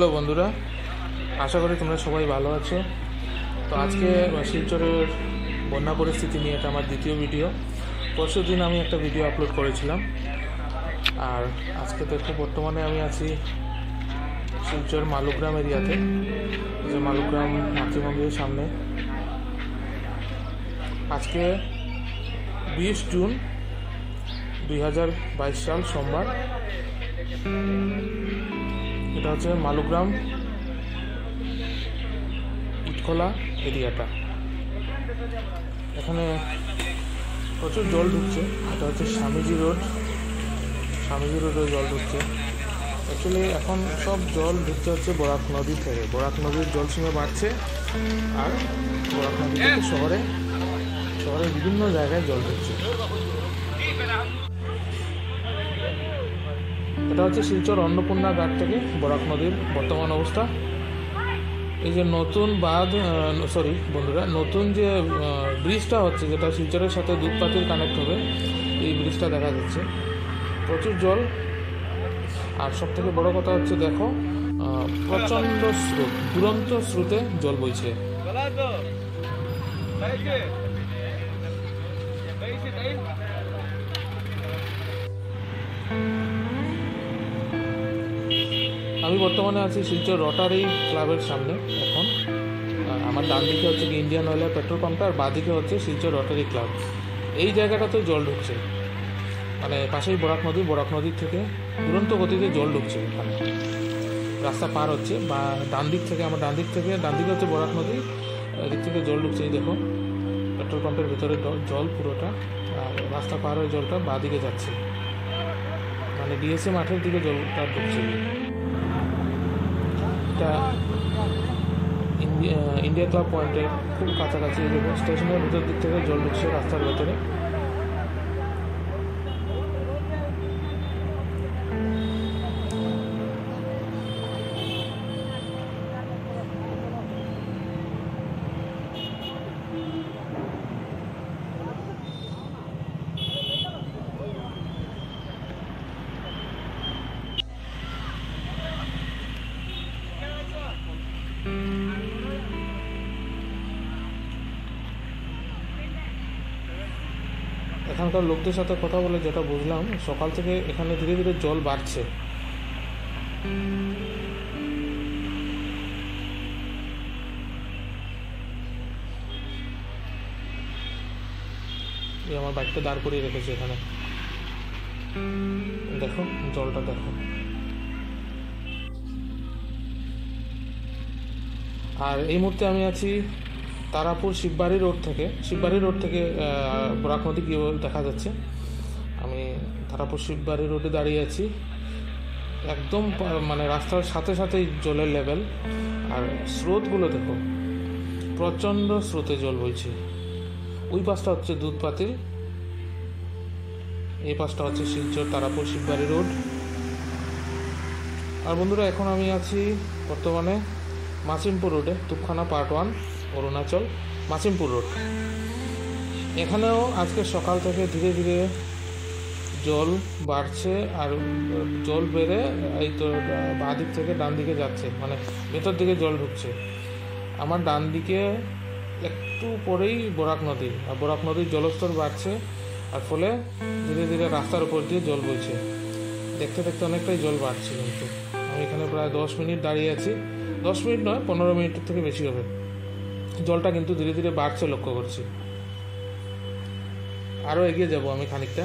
Hello বন্ধুরা, আশা করি তোমরা সবাই ভালো আছো। তো আজকে শিলচরের বন্যা পরিস্থিতি নিয়ে এটা আমার দ্বিতীয় ভিডিও। পরশু দিন আমি একটা ভিডিও আপলোড করেছিলাম, আর আজকে দেখো বর্তমানে আমি আছি শিলচর মালুগ্রাম এরিয়াতে, যে মালুগ্রাম মাতৃমন্দিরের সামনে। আজকে 20 জুন 2022 সাল সোমবার। এটা হচ্ছে মালুগ্রাম ইটখোলা এরিয়াটা। এখানে প্রচুর জল ঢুকছে। এটা হচ্ছে স্বামীজি রোডে জল ঢুকছে। অ্যাকচুয়ালি এখন সব জল ঢুকছে হচ্ছে বরাক নদী থেকে। বরাক নদীর জল সীমা বাড়ছে, আর বরাক নদী থেকে শহরের বিভিন্ন জায়গায় জল ঢুকছে। এটা হচ্ছে শিলচর অন্নপূর্ণা ঘাট থেকে বরাক নদীর বর্তমান অবস্থা। এই যে নতুন নতুন যে ব্রিজটা হচ্ছে, যেটা শিলচরের সাথে দুধপাতিল কানেক্ট হবে, এই ব্রিজটা দেখা যাচ্ছে। প্রচুর জল, আর সব থেকে বড় কথা হচ্ছে দেখো, প্রচণ্ড স্রোত, দুরন্ত স্রোতে জল বইছে। আমি বর্তমানে আছি শিলচর রোটারি ক্লাবের সামনে। এখন আমার ডান দিকে হচ্ছে ইন্ডিয়ান অয়েলের পেট্রোল পাম্পটা, আর বাঁদিকে হচ্ছে শিলচর রোটারি ক্লাব। এই জায়গাটাতে জল ঢুকছে, মানে পাশেই বরাক নদীর থেকে দুরন্ত গতিতে জল ঢুকছে। এখানে রাস্তা পার হচ্ছে, বা ডান দিকে হচ্ছে বরাক নদী, এদিক থেকে জল ঢুকছে। এই দেখো পেট্রোল পাম্পের ভিতরে জল পুরোটা, আর রাস্তা পার হয়ে জলটা বাঁদিকে যাচ্ছে, মানে ডিএসএ মাঠের দিকে জলটা ঢুকছে। এটা ইন্ডিয়া ক্লাব পয়েন্টের খুব কাছাকাছি। দেখুন স্টেশনের ভিতর দিক থেকে জল ঢুকছে রাস্তার ভেতরে। এখানকার লোকদের সাথে কথা বলে যেটা বুঝলাম, সকাল থেকে এখানে ধীরে ধীরে জল বাড়ছে। আমার বাইকটা দাঁড় করিয়ে রেখেছে এখানে, দেখো জলটা দেখো। আর এই মুহূর্তে আমি আছি তারাপুর শিববাড়ি রোড থেকে বরাক নদী কি দেখা যাচ্ছে। আমি তারাপুর শিববাড়ি রোডে দাঁড়িয়ে আছি। একদম মানে রাস্তার সাথে সাথেই জলের লেভেল, আর স্রোতগুলো দেখো, প্রচণ্ড স্রোতে জল বইছে। ওই পাশটা হচ্ছে দুধপাতিল, এই পাশটা হচ্ছে শিলচর তারাপুর শিববাড়ি রোড। আর বন্ধুরা, এখন আমি আছি বর্তমানে মাসিমপুর রোডে, তুপখানা পার্ট 1 অরুণাচল মাসিমপুর রোড। এখানেও আজকে সকাল থেকে ধীরে ধীরে জল বাড়ছে, আর জল বেড়ে এই তো বাঁ দিক থেকে ডান দিকে যাচ্ছে, মানে ভেতর দিকে জল ঢুকছে। আমার ডান দিকে একটু পরেই বরাক নদী, আর বরাক নদীর জলস্তর বাড়ছে, আর ফলে ধীরে ধীরে রাস্তার উপর দিয়ে জল বইছে। দেখতে দেখতে অনেকটাই জল বাড়ছে। কিন্তু আমি এখানে প্রায় 10 মিনিট দাঁড়িয়ে আছি। 10 মিনিট নয়, 15 মিনিটের থেকে বেশি হবে। জলটা কিন্তু ধীরে ধীরে বাড়ছে লক্ষ্য করছি। আরও এগিয়ে যাব আমি খানিকটা।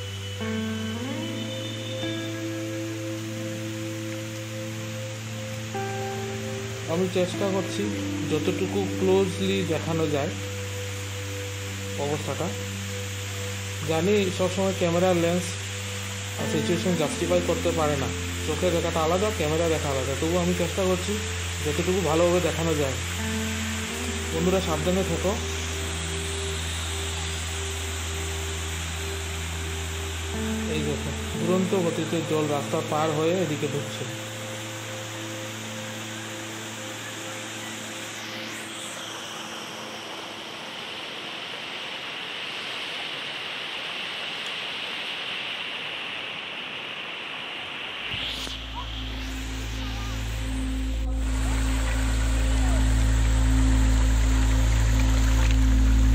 আমি চেষ্টা করছি যতটুকু ক্লোজলি দেখানো যায় অবস্থাটা। জানি সবসময় ক্যামেরার লেন্স সিচুয়েশন জাস্টিফাই করতে পারে না, চোখে দেখাটা আলাদা, ক্যামেরা দেখা আলাদা। তবুও আমি চেষ্টা করছি যতটুকু ভালোভাবে দেখানো যায়। বন্ধুরা সাবধানে থেকো। এই দেখো দুরন্ত গতিতে জল রাস্তা পার হয়ে এদিকে ঢুকছে।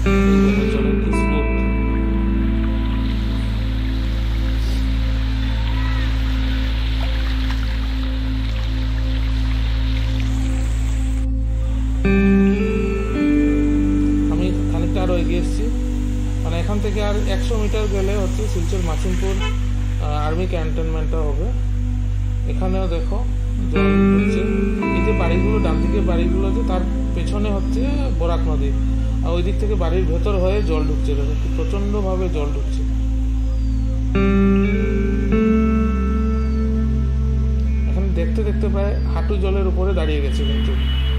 জলের কি স্রোত। আমি খানিকটা আরো এগিয়ে এসেছি, মানে এখান থেকে আর 100 মিটার গেলে হচ্ছে শিলচর মাসিমপুর আর্মি ক্যান্টনমেন্টটা হবে। এখানেও দেখো জল হচ্ছে, এই যে বাড়িগুলো ডান দিকে বাড়িগুলো আছে তার পেছনে হচ্ছে বরাক নদী, আর ওই দিক থেকে বাড়ির ভেতর হয়ে জল ঢুকছে, প্রচন্ড ভাবে জল ঢুকছে। এখানে দেখতে দেখতে প্রায় হাঁটু জলের উপরে দাঁড়িয়ে গেছে কিন্তু।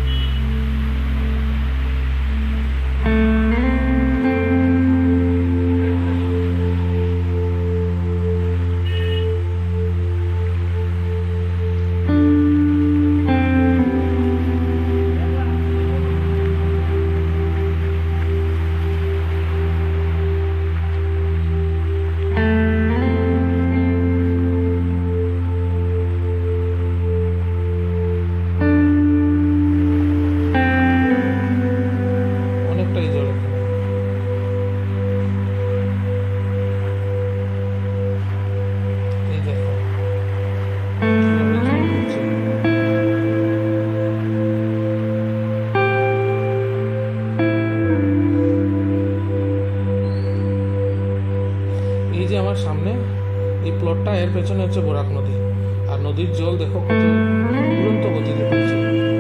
এই যে আমার সামনে এই প্লটটা, এর পেছনে হচ্ছে বরাক নদী, আর নদীর জল দেখো কত দুরন্ত গতিতে পড়ছে।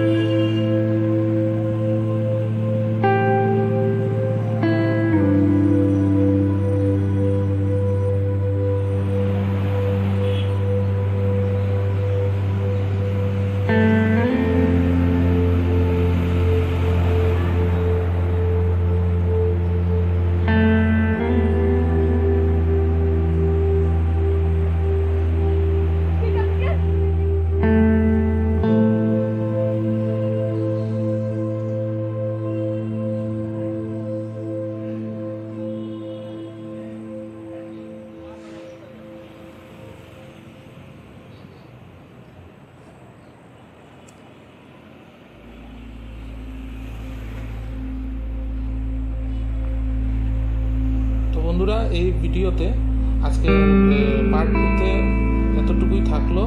বন্ধুরা, এই ভিডিওতে আজকে পার্ট 2তে এতটুকুই থাকলো।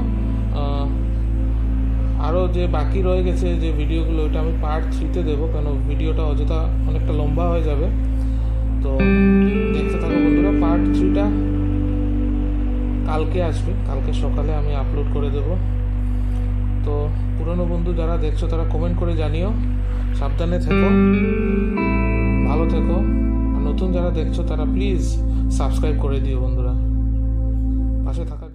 আরও যে বাকি রয়ে গেছে যে ভিডিওগুলো, ওটা আমি পার্ট 3তে দেবো, কেন ভিডিওটা অযথা অনেকটা লম্বা হয়ে যাবে। তো দেখতে থাকো বন্ধুরা, পার্ট 3টা কালকে আসবে, কালকে সকালে আমি আপলোড করে দেব। তো পুরনো বন্ধু যারা দেখছো তারা কমেন্ট করে জানিও। সাবধানে থেকো, ভালো থেকো। নতুন যারা দেখছো তারা প্লিজ সাবস্ক্রাইব করে দিও বন্ধুরা, পাশে থাকা।